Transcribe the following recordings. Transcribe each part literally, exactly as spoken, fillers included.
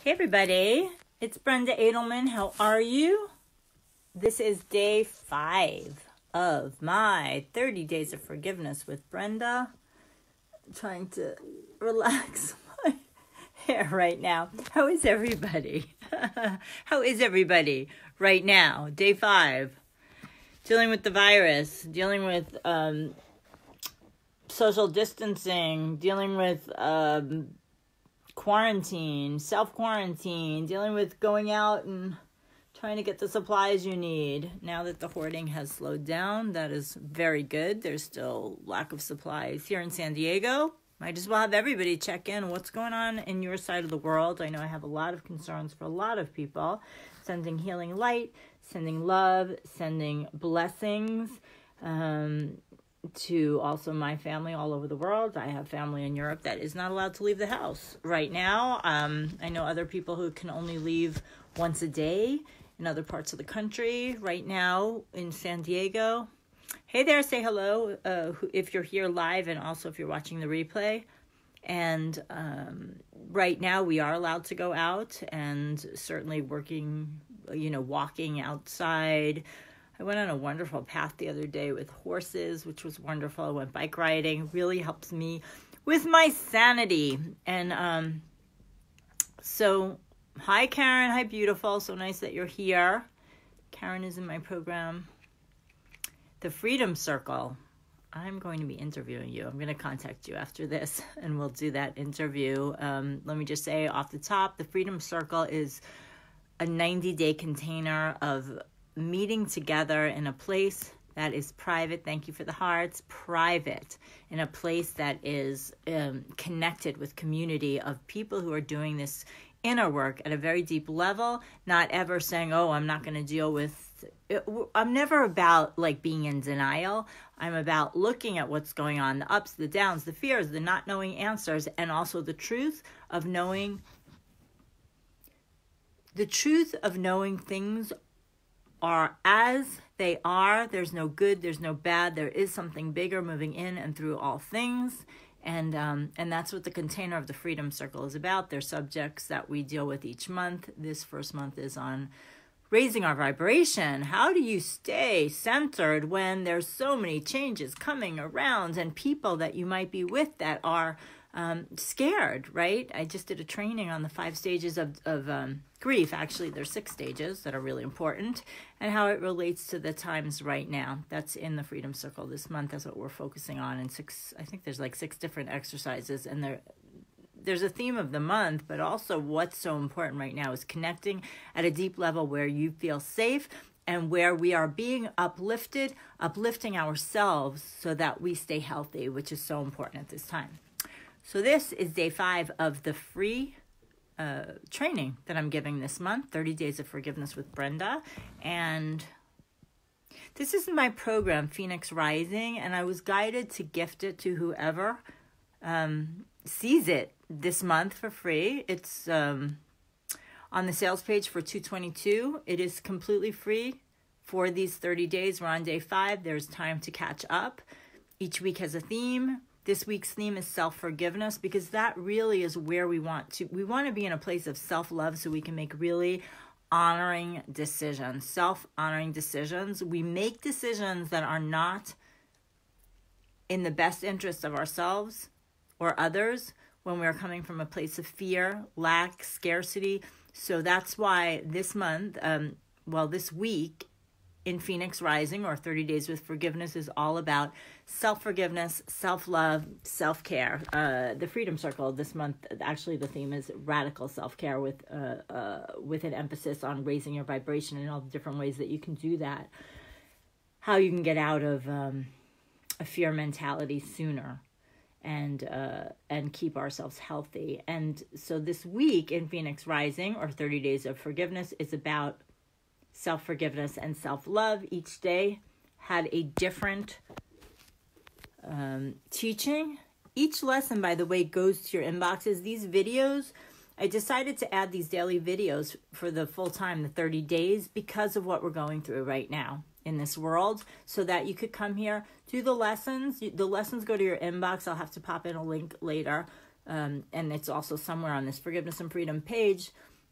Hey everybody, it's Brenda Adelman. How are you? This is day five of my thirty days of forgiveness with Brenda. I'm trying to relax my hair right now. How is everybody? How is everybody right now? Day five. Dealing with the virus, dealing with um, social distancing, dealing with um, quarantine, self-quarantine, dealing with going out and trying to get the supplies you need. Now that the hoarding has slowed down, that is very good. There's still lack of supplies here in San Diego. Might as well have everybody check in what's going on in your side of the world. I know I have a lot of concerns for a lot of people. Sending healing light, sending love, sending blessings um, to also my family all over the world. I have family in Europe that is not allowed to leave the house right now. Um, I know other people who can only leave once a day in other parts of the country. Right now in San Diego. Hey there, say hello uh, if you're here live and also if you're watching the replay. And um, right now we are allowed to go out and certainly working, you know, walking outside. I went on a wonderful path the other day with horses, which was wonderful. I went bike riding. Really helps me with my sanity. And um, so, hi, Karen. Hi, beautiful. So nice that you're here. Karen is in my program, The Freedom Circle. I'm going to be interviewing you. I'm going to contact you after this, and we'll do that interview. Um, let me just say off the top, The Freedom Circle is a ninety-day container of meeting together in a place that is private. Thank you for the hearts. Private, in a place that is um, connected with community of people who are doing this inner work at a very deep level, not ever saying, oh, I'm not going to deal with it. I'm never about like being in denial. I'm about looking at what's going on, the ups, the downs, the fears, the not knowing answers, and also the truth of knowing the truth of knowing things are as they are. There's no good, there's no bad. There is something bigger moving in and through all things. And um, and that's what the container of the Freedom Circle is about. They're subjects that we deal with each month. This first month is on raising our vibration. How do you stay centered when there's so many changes coming around and people that you might be with that are um, scared, right? I just did a training on the five stages of, of um, grief. Actually, there's six stages that are really important and how it relates to the times right now. That's in the Freedom Circle this month. That's what we're focusing on. And six, I think there's like six different exercises, and there there's a theme of the month, but also what's so important right now is connecting at a deep level where you feel safe and where we are being uplifted, uplifting ourselves so that we stay healthy, which is so important at this time. So this is day five of the free uh, training that I'm giving this month, thirty days of Forgiveness with Brenda. And this is my program, Phoenix Rising, and I was guided to gift it to whoever um, sees it this month for free. It's um, on the sales page for two hundred twenty-two dollars. It is completely free for these thirty days. We're on day five. There's time to catch up. Each week has a theme. This week's theme is self-forgiveness, because that really is where we want to. We want to be in a place of self-love so we can make really honoring decisions, self-honoring decisions. We make decisions that are not in the best interest of ourselves or others when we're coming from a place of fear, lack, scarcity. So that's why this month, um, well, this week in Phoenix Rising, or thirty days with Forgiveness, is all about self-forgiveness, self-love, self-care. Uh, the Freedom Circle this month, actually the theme is radical self-care with uh, uh, with an emphasis on raising your vibration and all the different ways that you can do that. How you can get out of um, a fear mentality sooner and uh, and keep ourselves healthy. And so this week in Phoenix Rising, or thirty days of Forgiveness, is about self-forgiveness and self-love. Each day had a different um, teaching. Each lesson, by the way, goes to your inboxes. These videos, I decided to add these daily videos for the full time, the thirty days, because of what we're going through right now in this world, so that you could come here, do the lessons. The lessons go to your inbox. I'll have to pop in a link later. Um, and it's also somewhere on this Forgiveness and Freedom page.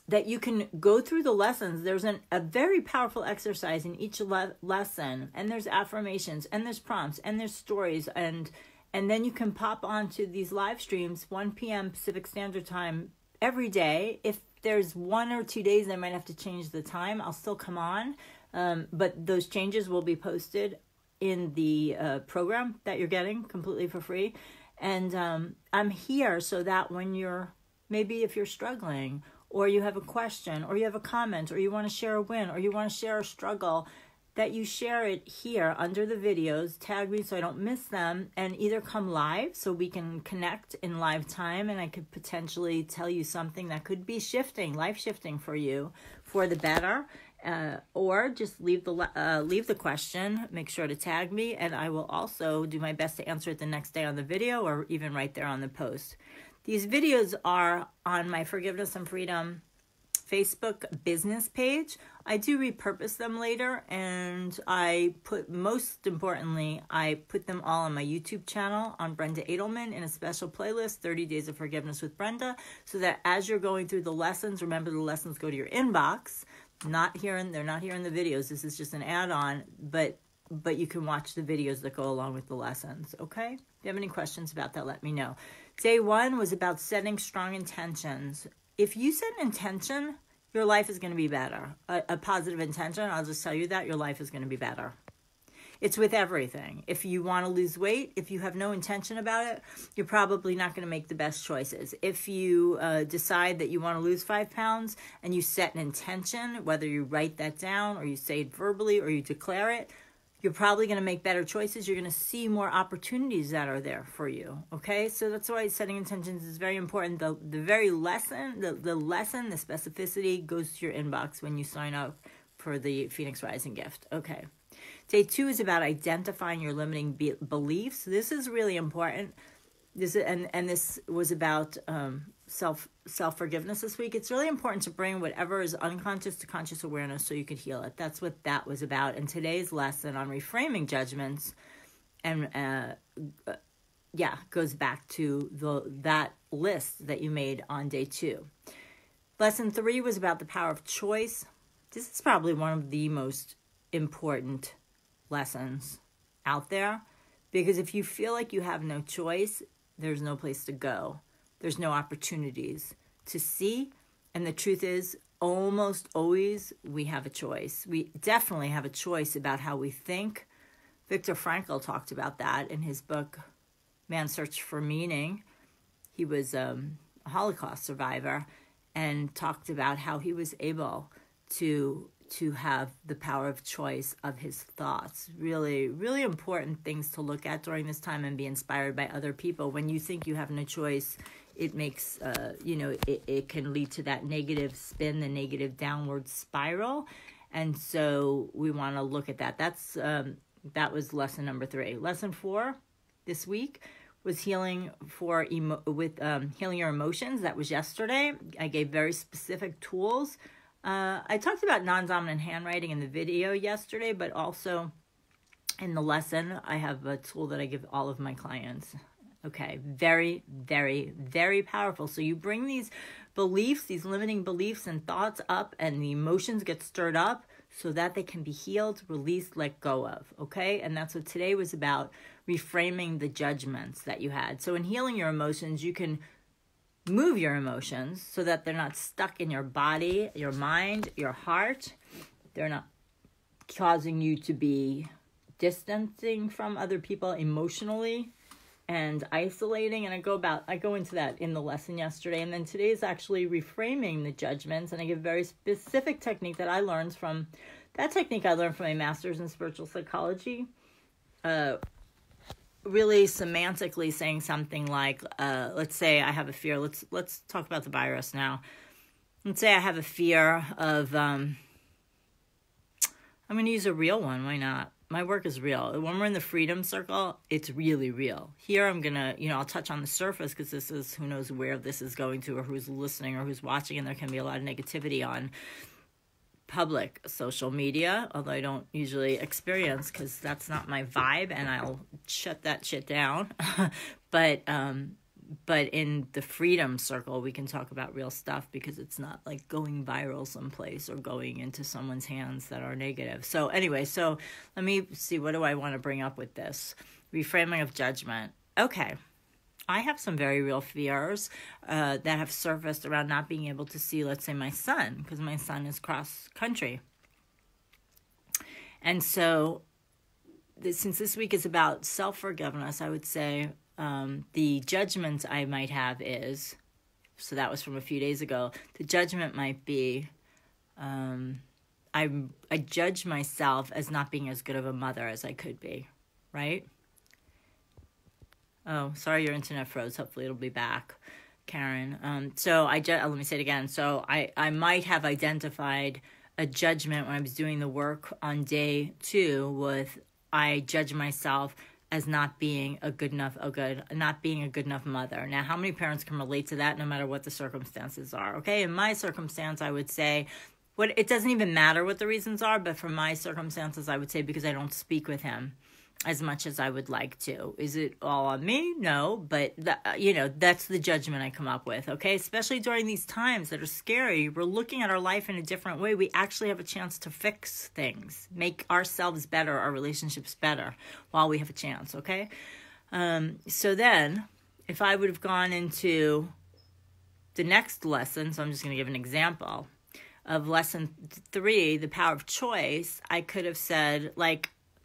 that you can go through the lessons. There's an, a very powerful exercise in each le- lesson, and there's affirmations, and there's prompts, and there's stories, and and then you can pop onto these live streams, one p.m. Pacific Standard Time every day. If there's one or two days I might have to change the time, I'll still come on, um, but those changes will be posted in the uh, program that you're getting completely for free. And um, I'm here so that when you're, maybe if you're struggling, or you have a question, or you have a comment, or you want to share a win, or you want to share a struggle, that you share it here under the videos, tag me so I don't miss them, and either come live so we can connect in live time, and I could potentially tell you something that could be shifting, life shifting for you for the better, uh, or just leave the uh, leave the question, make sure to tag me, and I will also do my best to answer it the next day on the video, or even right there on the post. These videos are on my Forgiveness and Freedom Facebook business page. I do repurpose them later, and I put, most importantly, I put them all on my YouTube channel on Brenda Adelman in a special playlist, thirty days of Forgiveness with Brenda, so that as you're going through the lessons, remember the lessons go to your inbox, not here, in, they're not here in the videos. This is just an add-on, but but you can watch the videos that go along with the lessons, okay? If you have any questions about that, let me know. Day one was about setting strong intentions. If you set an intention, your life is going to be better. A, a positive intention, I'll just tell you that, your life is going to be better. It's with everything. If you want to lose weight, if you have no intention about it, you're probably not going to make the best choices. If you uh, decide that you want to lose five pounds and you set an intention, whether you write that down or you say it verbally or you declare it, you're probably going to make better choices. You're going to see more opportunities that are there for you. Okay, so that's why setting intentions is very important. The the very lesson, the, the lesson, the specificity goes to your inbox when you sign up for the Phoenix Rising gift. Okay, day two is about identifying your limiting be- beliefs. This is really important. This and and this was about um, self self forgiveness this week. It's really important to bring whatever is unconscious to conscious awareness so you could heal it. That's what that was about. And today's lesson on reframing judgments, and uh, yeah, goes back to the that list that you made on day two. Lesson three was about the power of choice. This is probably one of the most important lessons out there, because if you feel like you have no choice, there's no place to go. There's no opportunities to see. And the truth is, almost always we have a choice. We definitely have a choice about how we think. Viktor Frankl talked about that in his book, Man's Search for Meaning. He was um, a Holocaust survivor and talked about how he was able to to have the power of choice of his thoughts. Really, really important things to look at during this time and be inspired by other people. When you think you have no choice, it makes, uh, you know, it, it can lead to that negative spin, the negative downward spiral. And so we want to look at that. That's um, that was lesson number three. Lesson four this week was healing for emo- with um, healing your emotions. That was yesterday. I gave very specific tools. Uh, I talked about non-dominant handwriting in the video yesterday, but also in the lesson, I have a tool that I give all of my clients. Okay, very, very, very powerful. So you bring these beliefs, these limiting beliefs and thoughts up, and the emotions get stirred up so that they can be healed, released, let go of, okay? And that's what today was about, reframing the judgments that you had. So in healing your emotions, you can move your emotions so that they're not stuck in your body, your mind, your heart. They're not causing you to be distancing from other people emotionally and isolating. And I go about, I go into that in the lesson yesterday. And then today is actually reframing the judgments. And I give a very specific technique that I learned from, that technique I learned from my master's in spiritual psychology. Uh, really semantically saying something like, uh, let's say I have a fear. Let's let's talk about the virus now. Let's say I have a fear of, um, I'm going to use a real one. Why not? My work is real. When we're in the freedom circle, it's really real. Here I'm going to, you know, I'll touch on the surface because this is, who knows where this is going to or who's listening or who's watching, and there can be a lot of negativity on public social media, although I don't usually experience, because that's not my vibe and I'll shut that shit down. But um, but in the freedom circle, we can talk about real stuff because it's not like going viral someplace or going into someone's hands that are negative. So anyway, so let me see, what do I want to bring up with this? Reframing of judgment. Okay. I have some very real fears uh, that have surfaced around not being able to see, let's say, my son, because my son is cross country. And so this, since this week is about self-forgiveness, I would say um, the judgment I might have is, so that was from a few days ago, the judgment might be, um, I, I judge myself as not being as good of a mother as I could be, right? Oh, sorry, your internet froze. Hopefully it'll be back, Karen. Um, so I ju- let me say it again. So I, I might have identified a judgment when I was doing the work on day two with I judge myself as not being a good enough, a good, not being a good enough mother. Now, how many parents can relate to that no matter what the circumstances are? Okay, in my circumstance, I would say, what it doesn't even matter what the reasons are, but for my circumstances, I would say because I don't speak with him as much as I would like to. Is it all on me? No, but that, you know, that's the judgment I come up with, okay? Especially during these times that are scary. We're looking at our life in a different way. We actually have a chance to fix things, make ourselves better, our relationships better while we have a chance, okay? Um, so then, if I would have gone into the next lesson, so I'm just going to give an example of lesson three, the power of choice, I could have said, like,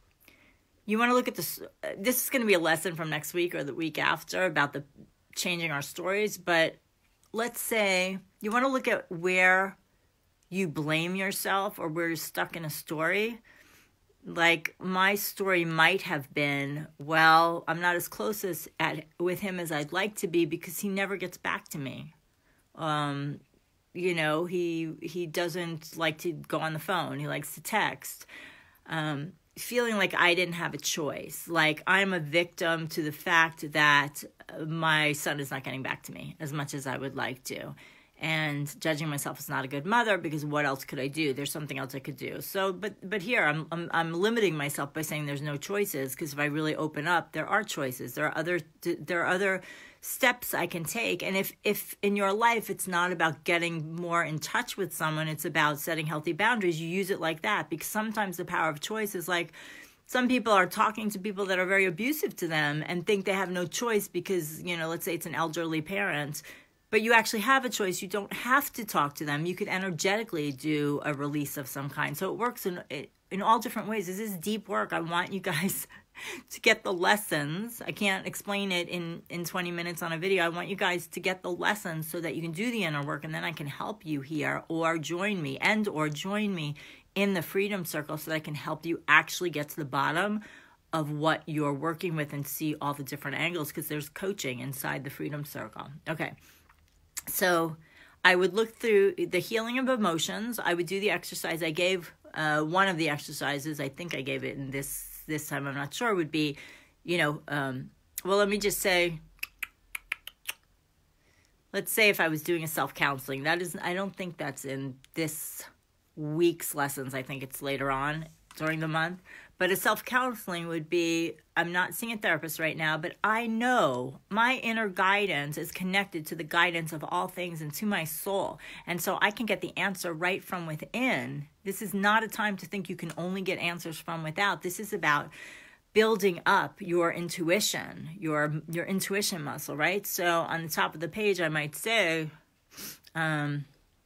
you want to look at this, this is going to be a lesson from next week or the week after about the changing our stories, but let's say you want to look at where you blame yourself or where you're stuck in a story. Like my story might have been, well, I'm not as close as at with him as I'd like to be because he never gets back to me. Um, you know, he he doesn't like to go on the phone. He likes to text. Um, feeling like I didn't have a choice, like I'm a victim to the fact that my son is not getting back to me as much as I would like to, and judging myself as not a good mother because what else could I do? There's something else I could do. So, but but here I'm I'm, I'm limiting myself by saying there's no choices, because if I really open up, there are choices. There are other there are other steps I can take. And if if in your life it's not about getting more in touch with someone, it's about setting healthy boundaries, you use it like that, because sometimes the power of choice is like some people are talking to people that are very abusive to them and think they have no choice because, you know, let's say it's an elderly parent, but you actually have a choice. You don't have to talk to them. You could energetically do a release of some kind. So it works in in all different ways. This is deep work. I want you guys to get the lessons. I can't explain it in, in twenty minutes on a video. I want you guys to get the lessons so that you can do the inner work, and then I can help you here, or join me and or join me in the Freedom Circle so that I can help you actually get to the bottom of what you're working with and see all the different angles, because there's coaching inside the Freedom Circle. Okay. So I would look through the healing of emotions. I would do the exercise. I gave uh, one of the exercises, I think I gave it in this this time, I'm not sure, would be, you know, um, well, let me just say, let's say if I was doing a self-counseling, that is, I don't think that's in this week's lessons. I think it's later on during the month. But a self-counseling would be, I'm not seeing a therapist right now, but I know my inner guidance is connected to the guidance of all things and to my soul. And so I can get the answer right from within. This is not a time to think you can only get answers from without. This is about building up your intuition, your your intuition muscle, right? So on the top of the page, I might say, um,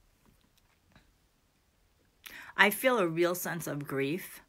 I feel a real sense of grief,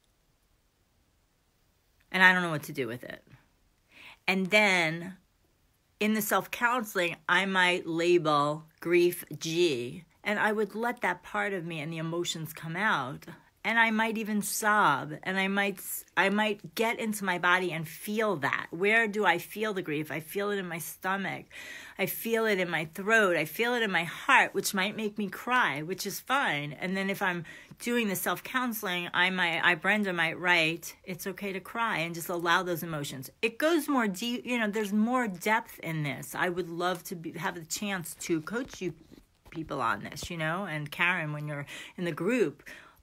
and I don't know what to do with it. And then in the self-counseling, I might label grief G, and I would let that part of me and the emotions come out. And I might even sob, and I might I might get into my body and feel that. Where do I feel the grief? I feel it in my stomach. I feel it in my throat. I feel it in my heart, which might make me cry, which is fine. And then if I'm doing the self-counseling, I might, I, Brenda might write, it's okay to cry, and just allow those emotions. It goes more deep, you know, there's more depth in this. I would love to be, have the chance to coach you people on this, you know, and Karen, when you're in the group,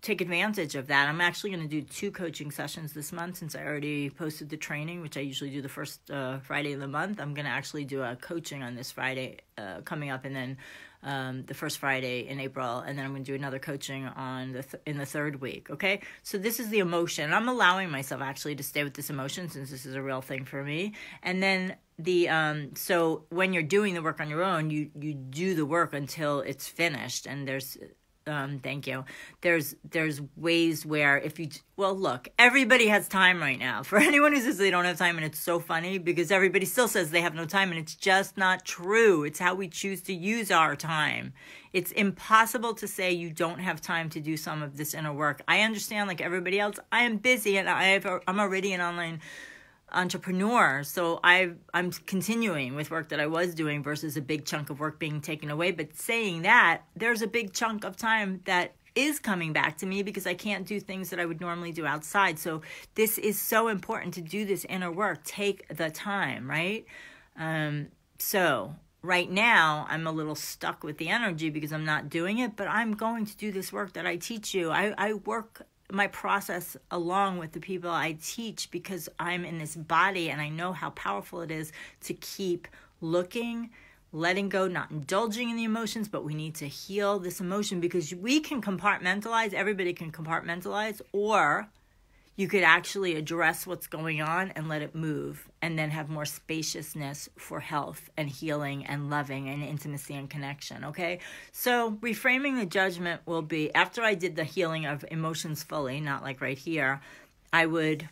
take advantage of that. I'm actually going to do two coaching sessions this month since I already posted the training, which I usually do the first uh, Friday of the month. I'm going to actually do a coaching on this Friday uh, coming up, and then um, the first Friday in April, and then I'm going to do another coaching on the th- in the third week, okay? So this is the emotion. I'm allowing myself actually to stay with this emotion since this is a real thing for me. And then the um, so when you're doing the work on your own, you, you do the work until it's finished, and there's... Um, thank you. There's there's ways where if you, well, look, everybody has time right now. For anyone who says they don't have time, and it's so funny because everybody still says they have no time, and it's just not true. It's how we choose to use our time. It's impossible to say you don't have time to do some of this inner work. I understand, like everybody else, I am busy, and I have, I'm already an online entrepreneur, so I I'm continuing with work that I was doing versus a big chunk of work being taken away. But saying that, there's a big chunk of time that is coming back to me because I can't do things that I would normally do outside. So this is so important to do this inner work. Take the time, right? Um, so right now I'm a little stuck with the energy because I'm not doing it, but I'm going to do this work that I teach you. I, I work my process along with the people I teach because I'm in this body and I know how powerful it is to keep looking, letting go, not indulging in the emotions, but we need to heal this emotion because we can compartmentalize, everybody can compartmentalize, or you could actually address what's going on and let it move and then have more spaciousness for health and healing and loving and intimacy and connection, okay? So reframing the judgment will be, after I did the healing of emotions fully, not like right here, I would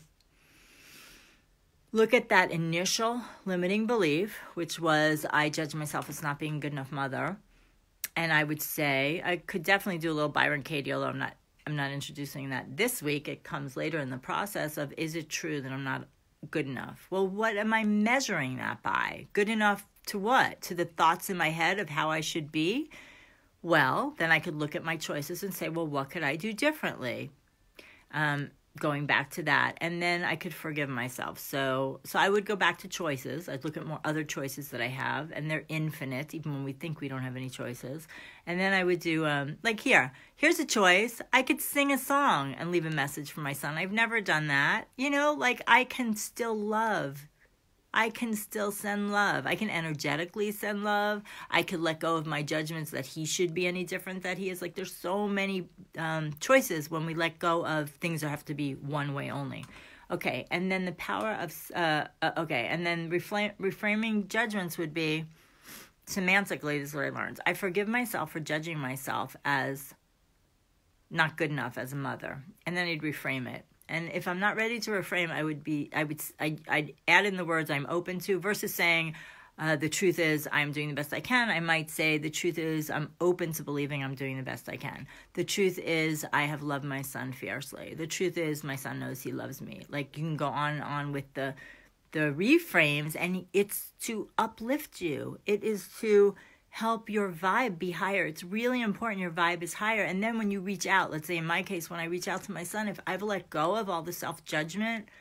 look at that initial limiting belief, which was I judge myself as not being a good enough mother. And I would say, I could definitely do a little Byron Katie, although I'm not I'm not introducing that this week. It comes later in the process of, is it true that I'm not good enough? Well, what am I measuring that by? Good enough to what? To the thoughts in my head of how I should be? Well, then I could look at my choices and say, well, what could I do differently? Um, going back to that. And then I could forgive myself. So so I would go back to choices. I'd look at more other choices that I have, and they're infinite, even when we think we don't have any choices. And then I would do, um, like here, here's a choice. I could sing a song and leave a message for my son. I've never done that. You know, like I can still love. I can still send love. I can energetically send love. I could let go of my judgments that he should be any different that he is. Like there's so many um, choices when we let go of things that have to be one way only. Okay, and then the power of, uh, uh, okay, and then refla- reframing judgments would be, semantically, this is what I learned. I forgive myself for judging myself as not good enough as a mother. And then I'd reframe it. And if I'm not ready to reframe, I would be, I would, I, I'd add in the words I'm open to versus saying, uh, the truth is I'm doing the best I can. I might say the truth is I'm open to believing I'm doing the best I can. The truth is I have loved my son fiercely. The truth is my son knows he loves me. Like you can go on and on with the, the reframes, and it's to uplift you. It is to help your vibe be higher. It's really important your vibe is higher. And then when you reach out, let's say in my case, when I reach out to my son, if I've let go of all the self-judgment,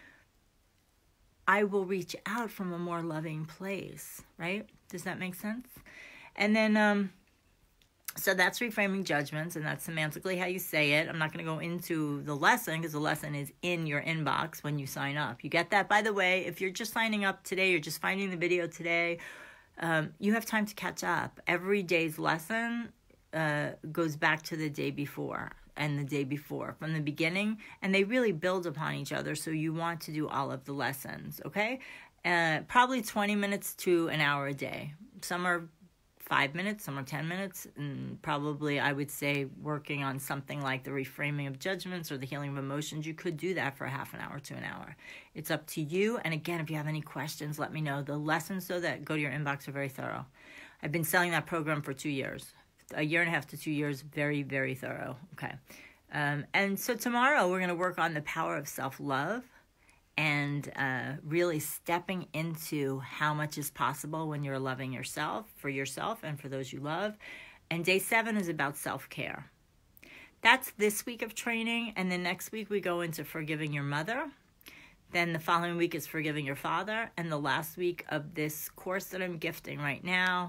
I will reach out from a more loving place, right? Does that make sense? And then, um, so that's reframing judgments, and that's semantically how you say it. I'm not going to go into the lesson because the lesson is in your inbox when you sign up. You get that? By the way, if you're just signing up today, you're just finding the video today, Um, you have time to catch up. Every day's lesson uh, goes back to the day before and the day before from the beginning, and they really build upon each other, so you want to do all of the lessons, okay? Uh, probably twenty minutes to an hour a day. Some are five minutes, some are ten minutes, and probably I would say working on something like the reframing of judgments or the healing of emotions, you could do that for a half an hour to an hour. It's up to you. And again, if you have any questions, let me know. The lessons, though, that go to your inbox are very thorough. I've been selling that program for two years, a year and a half to two years, very, very thorough. Okay. Um, and so tomorrow we're going to work on the power of self-love, and uh, really stepping into how much is possible when you're loving yourself, for yourself and for those you love. And day seven is about self-care. That's this week of training, and then next week we go into forgiving your mother. Then the following week is forgiving your father, and the last week of this course that I'm gifting right now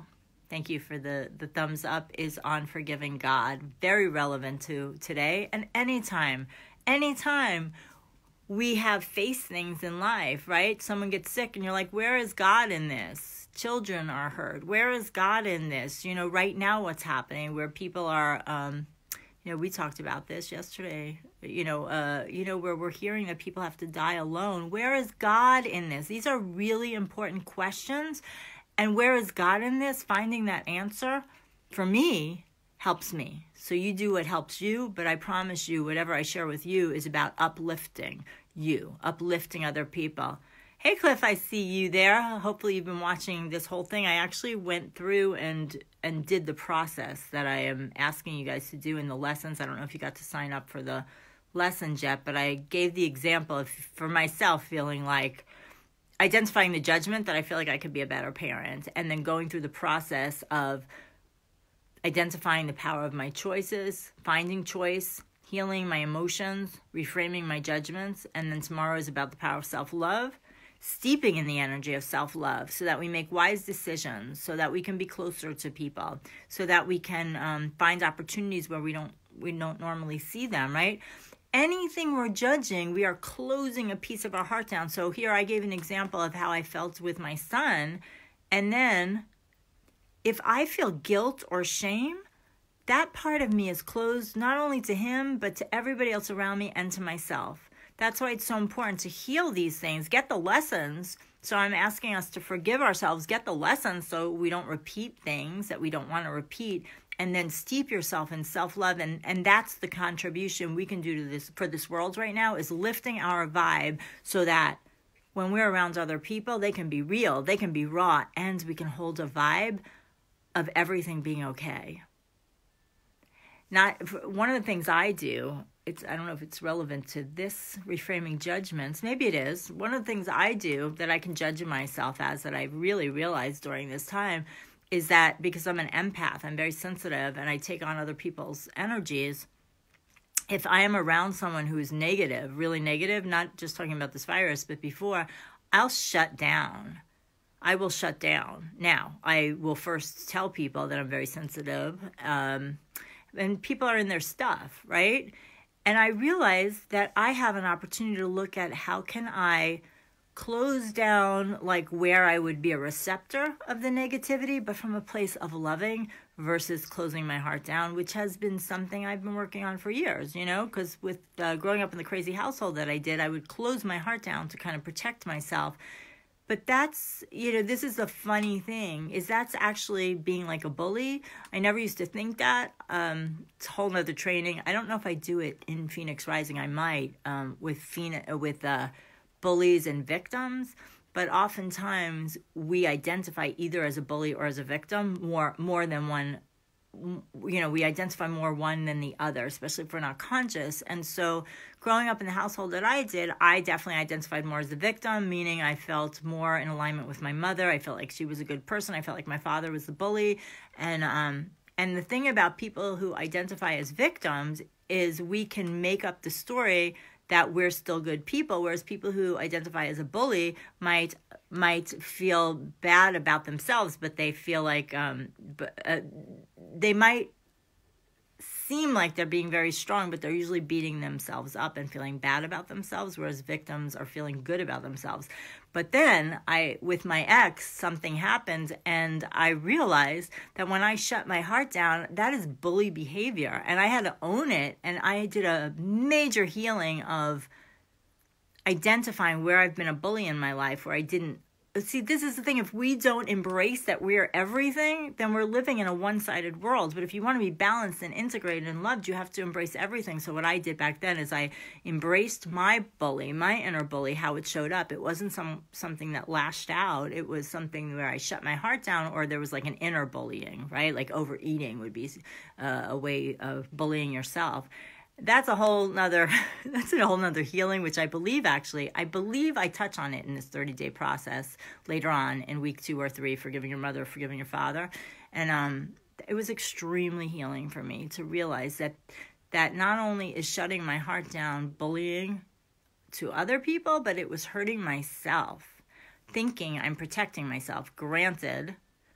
thank you for the, the thumbs up, is on forgiving God. Very relevant to today and anytime. Anytime we have faced things in life, right? Someone gets sick and you're like, where is God in this? Children are hurt. Where is God in this? You know, right now what's happening where people are, um, you know, we talked about this yesterday, you know, uh, you know, where we're hearing that people have to die alone. Where is God in this? These are really important questions. And where is God in this? Finding that answer, for me, helps me. So you do what helps you, but I promise you, whatever I share with you is about uplifting you, uplifting other people. Hey, Cliff, I see you there. Hopefully you've been watching this whole thing. I actually went through and and did the process that I am asking you guys to do in the lessons. I don't know if you got to sign up for the lessons yet, but I gave the example of, for myself, feeling like identifying the judgment that I feel like I could be a better parent, and then going through the process of identifying the power of my choices, finding choice, healing my emotions, reframing my judgments, and then tomorrow is about the power of self-love, steeping in the energy of self-love so that we make wise decisions, so that we can be closer to people, so that we can um, find opportunities where we don't we don't normally see them, right? Anything we're judging, we are closing a piece of our heart down. So here I gave an example of how I felt with my son, and then if I feel guilt or shame, that part of me is closed not only to him, but to everybody else around me and to myself. That's why it's so important to heal these things, get the lessons. So I'm asking us to forgive ourselves, get the lessons so we don't repeat things that we don't want to repeat, and then steep yourself in self-love. And, and that's the contribution we can do to this for this world right now, is lifting our vibe so that when we're around other people, they can be real, they can be raw, and we can hold a vibe of everything being okay. Not one of the things I do, it's I don't know if it's relevant to this reframing judgments, maybe it is. One of the things I do that I can judge myself as, that I really realized during this time, is that because I'm an empath, I'm very sensitive, and I take on other people's energies. If I am around someone who is negative, really negative, not just talking about this virus, but before, I'll shut down. I will shut down. Now, I will first tell people that I'm very sensitive, um, and people are in their stuff, right? And I realize that I have an opportunity to look at how can I close down, like where I would be a receptor of the negativity, but from a place of loving versus closing my heart down, which has been something I've been working on for years, you know, because with uh, growing up in the crazy household that I did, I would close my heart down to kind of protect myself. But that's, you know, this is the funny thing, is that's actually being like a bully. I never used to think that. Um, it's a whole nother training. I don't know if I do it in Phoenix Rising. I might um, with Phoenix, with uh, bullies and victims. But oftentimes we identify either as a bully or as a victim more more than one. You know, we identify more one than the other, especially if we're not conscious. And so growing up in the household that I did, I definitely identified more as the victim, meaning I felt more in alignment with my mother. I felt like she was a good person. I felt like my father was the bully. And um, and the thing about people who identify as victims is we can make up the story that we're still good people, whereas people who identify as a bully might might feel bad about themselves, but they feel like um, uh, they might seem like they're being very strong, but they're usually beating themselves up and feeling bad about themselves, whereas victims are feeling good about themselves. But then I, with my ex, something happened, and I realized that when I shut my heart down, that is bully behavior, and I had to own it, and I did a major healing of identifying where I've been a bully in my life, where I didn't. See, this is the thing. If we don't embrace that we're everything, then we're living in a one-sided world. But if you want to be balanced and integrated and loved, you have to embrace everything. So what I did back then is I embraced my bully, my inner bully, how it showed up. It wasn't some something that lashed out. It was something where I shut my heart down, or there was like an inner bullying, right? Like overeating would be uh, a way of bullying yourself. That's a whole nother, that's a whole nother healing, which I believe actually, I believe I touch on it in this thirty-day process later on in week two or three, forgiving your mother, forgiving your father. And um, it was extremely healing for me to realize that that not only is shutting my heart down bullying to other people, but it was hurting myself, thinking I'm protecting myself. Granted,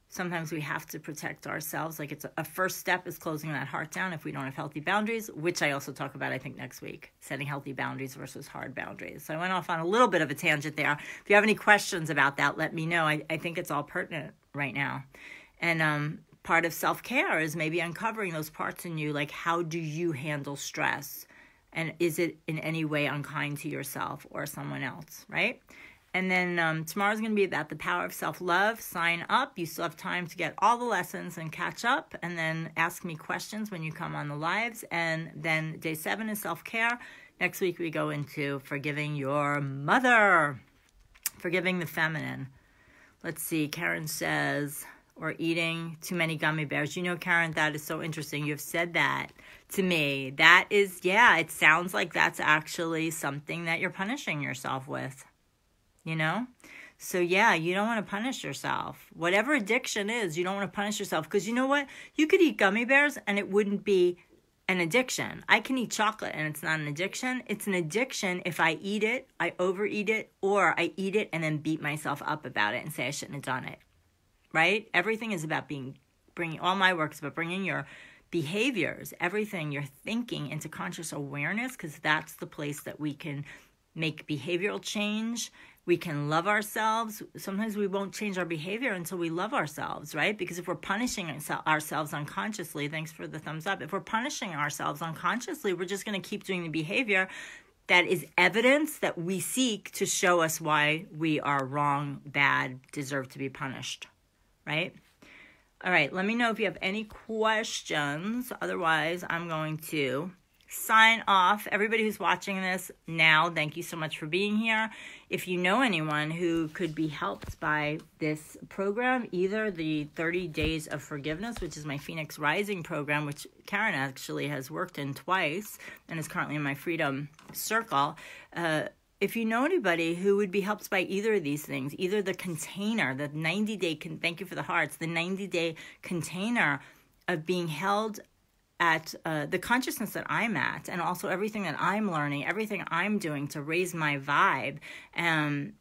sometimes we have to protect ourselves. Like it's a, a first step is closing that heart down if we don't have healthy boundaries, which I also talk about, I think, next week, setting healthy boundaries versus hard boundaries. So I went off on a little bit of a tangent there. If you have any questions about that, let me know. I, I think it's all pertinent right now. And um, part of self-care is maybe uncovering those parts in you, like how do you handle stress? And is it in any way unkind to yourself or someone else, right? And then um, tomorrow's going to be about the power of self-love. Sign up. You still have time to get all the lessons and catch up. And then ask me questions when you come on the lives. And then day seven is self-care. Next week we go into forgiving your mother. Forgiving the feminine. Let's see. Karen says, or eating too many gummy bears. You know, Karen, that is so interesting. You've said that to me. That is, yeah, it sounds like that's actually something that you're punishing yourself with. You know? So yeah, you don't want to punish yourself. Whatever addiction is, you don't want to punish yourself. Because you know what? You could eat gummy bears and it wouldn't be an addiction. I can eat chocolate and it's not an addiction. It's an addiction if I eat it, I overeat it, or I eat it and then beat myself up about it and say I shouldn't have done it. Right? Everything is about being, bringing, all my work is about bringing your behaviors, everything, your thinking into conscious awareness, because that's the place that we can make behavioral change. We can love ourselves. Sometimes we won't change our behavior until we love ourselves, right? Because if we're punishing ourselves unconsciously, thanks for the thumbs up, if we're punishing ourselves unconsciously, we're just going to keep doing the behavior that is evidence that we seek to show us why we are wrong, bad, deserve to be punished, right? All right, let me know if you have any questions. Otherwise, I'm going to sign off. Everybody who's watching this now, thank you so much for being here. If you know anyone who could be helped by this program, either the thirty days of forgiveness, which is my Phoenix Rising program, which Karen actually has worked in twice and is currently in my Freedom Circle. Uh, if you know anybody who would be helped by either of these things, either the container, the ninety-day, con- thank you for the hearts, the ninety-day container of being held at uh, the consciousness that I'm at, and also everything that I'm learning, everything I'm doing to raise my vibe. Um,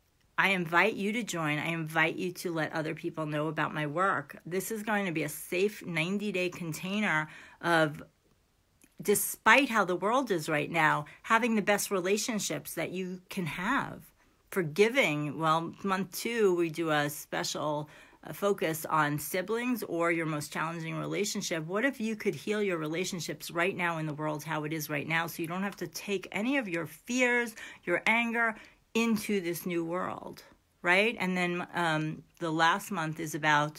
I invite you to join. I invite you to let other people know about my work. This is going to be a safe ninety-day container of, despite how the world is right now, having the best relationships that you can have. Forgiving, well, month two, we do a special focus on siblings or your most challenging relationship. What if you could heal your relationships right now in the world how it is right now, so you don't have to take any of your fears, your anger into this new world, right? And then um, the last month is about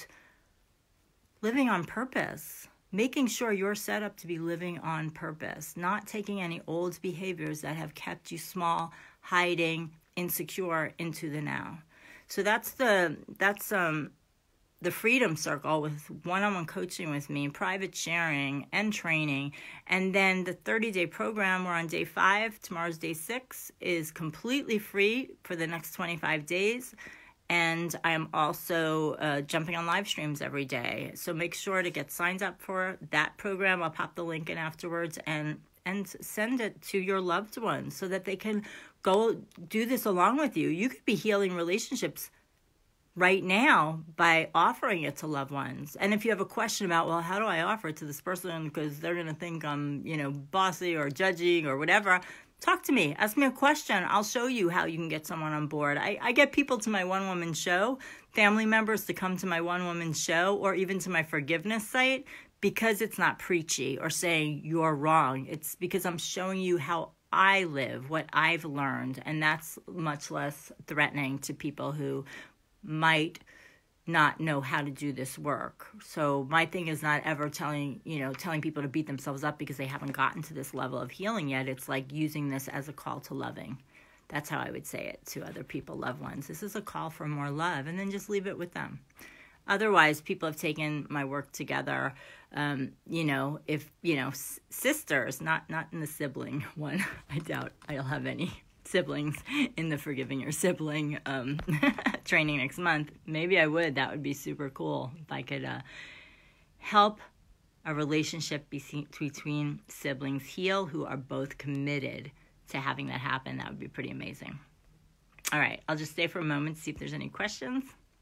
living on purpose, making sure you're set up to be living on purpose, not taking any old behaviors that have kept you small, hiding, insecure into the now. So that's the that's um the Freedom Circle with one-on-one coaching with me, private sharing and training. And then the thirty-day program, we're on day five. Tomorrow's day six, is completely free for the next twenty-five days. And I'm also uh, jumping on live streams every day. So make sure to get signed up for that program. I'll pop the link in afterwards and, and send it to your loved ones so that they can go do this along with you. You could be healing relationships right now by offering it to loved ones. And if you have a question about, well, how do I offer it to this person because they're going to think I'm, you know, bossy or judging or whatever, talk to me. Ask me a question. I'll show you how you can get someone on board. I, I get people to my one-woman show, family members to come to my one-woman show, or even to my forgiveness site, because it's not preachy or saying you're wrong. It's because I'm showing you how I live, what I've learned, and that's much less threatening to people who might not know how to do this work. So my thing is not ever telling, you know, telling people to beat themselves up because they haven't gotten to this level of healing yet. It's like using this as a call to loving. That's how I would say it to other people, loved ones. This is a call for more love, and then just leave it with them. Otherwise, people have taken my work together, um, you know, if, you know, s- sisters, not, not in the sibling one. I doubt I'll have any siblings in the Forgiving Your Sibling um, training next month. Maybe I would. That would be super cool if I could uh, help a relationship be- between siblings heal who are both committed to having that happen. That would be pretty amazing. All right, I'll just stay for a moment, see if there's any questions.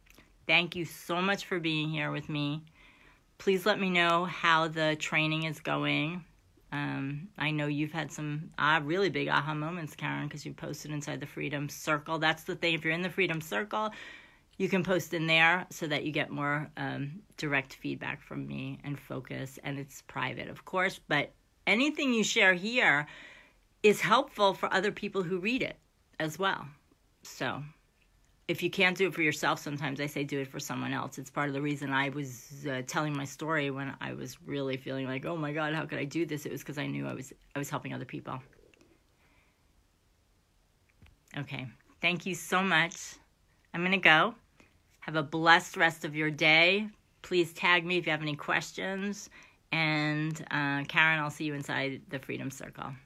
Thank you so much for being here with me. Please let me know how the training is going. Um, I know you've had some uh, really big aha moments, Karen, because you posted inside the Freedom Circle. That's the thing. If you're in the Freedom Circle, you can post in there so that you get more um, direct feedback from me and focus. And it's private, of course. But anything you share here is helpful for other people who read it as well. So if you can't do it for yourself, sometimes I say do it for someone else. It's part of the reason I was uh, telling my story when I was really feeling like, oh my God, how could I do this? It was because I knew I was I was helping other people. Okay, thank you so much. I'm going to go. Have a blessed rest of your day. Please tag me if you have any questions. And uh, Karen, I'll see you inside the Freedom Circle.